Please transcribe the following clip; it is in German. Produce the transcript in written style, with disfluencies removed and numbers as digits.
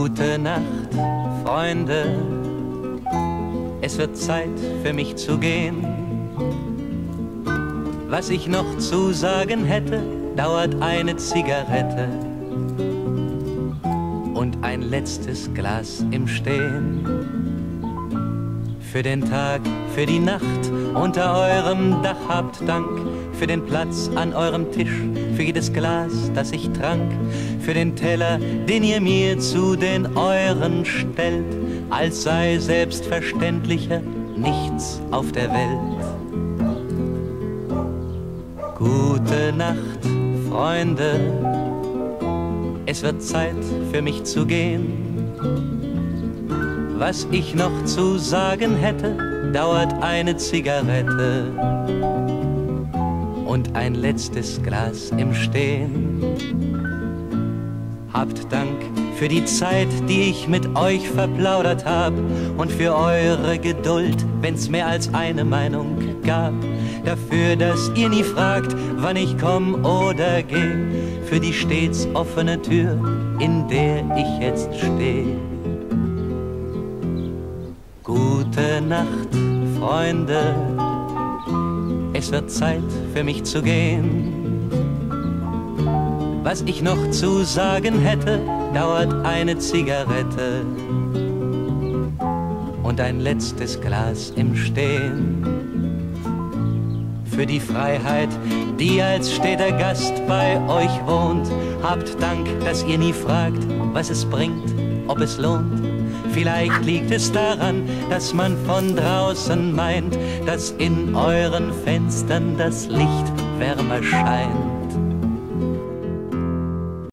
Gute Nacht, Freunde, es wird Zeit für mich zu gehen. Was ich noch zu sagen hätte, dauert eine Zigarette und ein letztes Glas im Stehen. Für den Tag, für die Nacht unter eurem Dach habt Dank, für den Platz an eurem Tisch, für jedes Glas, das ich trank, für den Teller, den ihr mir zu den euren stellt, als sei selbstverständlicher nichts auf der Welt. Gute Nacht, Freunde, es wird Zeit für mich zu gehen. Was ich noch zu sagen hätte, dauert eine Zigarette und ein letztes Glas im Stehen. Habt Dank für die Zeit, die ich mit euch verplaudert hab, und für eure Geduld, wenn's mehr als eine Meinung gab. Dafür, dass ihr nie fragt, wann ich komm oder geh, für die stets offene Tür, in der ich jetzt steh. Gute Nacht, Freunde, es wird Zeit für mich zu gehen. Was ich noch zu sagen hätte, dauert eine Zigarette und ein letztes Glas im Stehen. Für die Freiheit, die als steter Gast bei euch wohnt, habt Dank, dass ihr nie fragt, was es bringt, ob es lohnt. Vielleicht liegt es daran, dass man von draußen meint, dass in euren Fenstern das Licht wärmer scheint.